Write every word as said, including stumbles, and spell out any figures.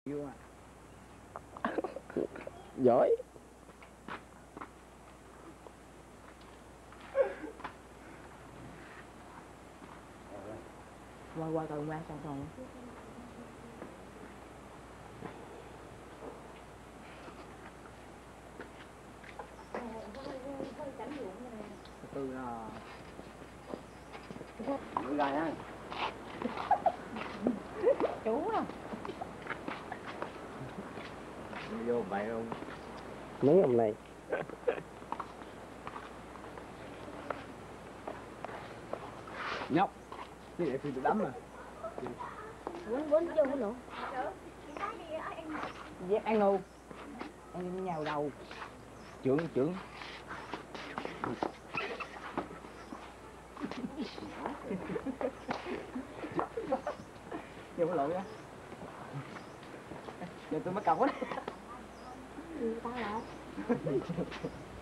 Vô à. Giỏi. Qua qua cầu qua sang phòng. Từ là Bữa gai ha. Chú à. Vô bậy không? Mấy ông này. nhóc. Cái này thì đấm mà. Quấn quấn vô cái nữa. Dép ăn ngu. Ăn nhào đầu. Trưởng trưởng. Vô cái lộn á. Giờ tôi mất cọc quá. Tao lại.